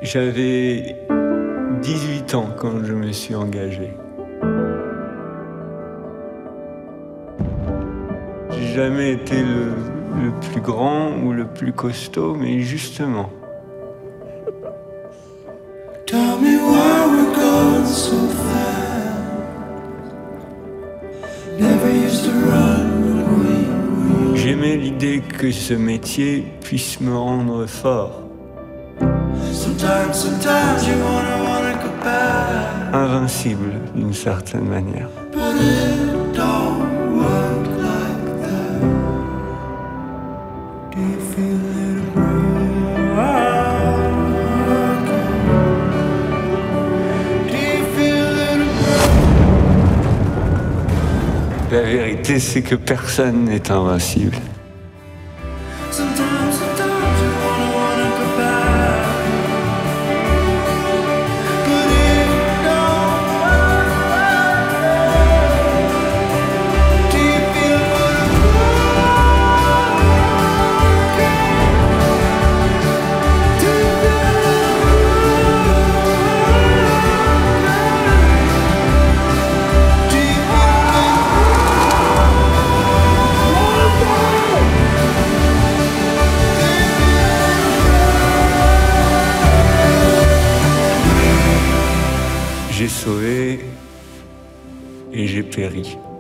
J'avais 18 ans quand je me suis engagé. J'ai jamais été le plus grand ou le plus costaud, mais justement. Tell me why we're going so fast. Never used to run away. J'aimais l'idée que ce métier puisse me rendre fort. Sometimes you wanna go back. Invincible d'une certaine manière. But it don't work like that. Do you feel it broken? Do you feel it broken? La vérité, c'est que personne n'est invincible. Sometimes you wanna go back. But it don't work like that. Do you feel it broken? Do you J'ai sauvé et j'ai péri.